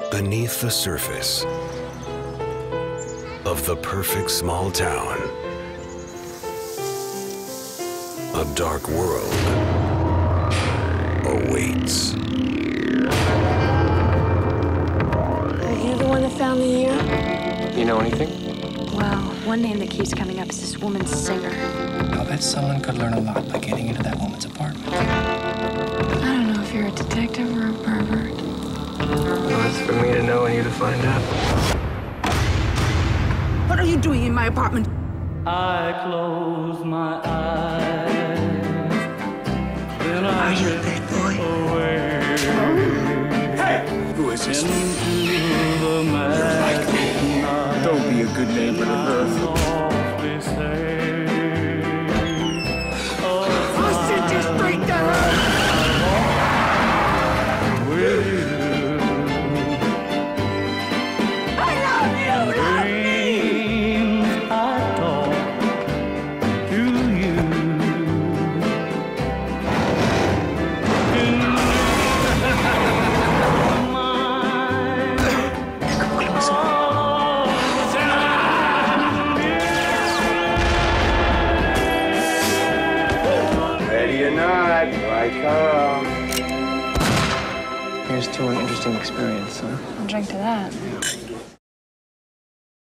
Beneath the surface of the perfect small town, a dark world awaits. Are you the one that found me here? You know anything? Well, one name that keeps coming up is this woman's singer. I'll bet someone could learn a lot by getting into that woman's apartment. I don't know if you're a detective or a pervert. Well, it's for me to know and you to find out. What are you doing in my apartment? I close my eyes. Then Are you a bad boy? Hey! Who is this? You're like me. Don't be a good neighbor to her. I'll send you straight to her! Ready or not, here I come. Here's to an interesting experience, huh? I'll drink to that.